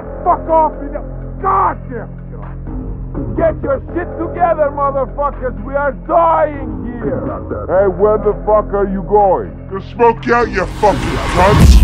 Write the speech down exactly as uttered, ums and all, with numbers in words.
fuck off in the goddamn shit. Get your shit together, motherfuckers. We are dying here. Hey, where the fuck are you going? Go smoke you out, you fucking cunt.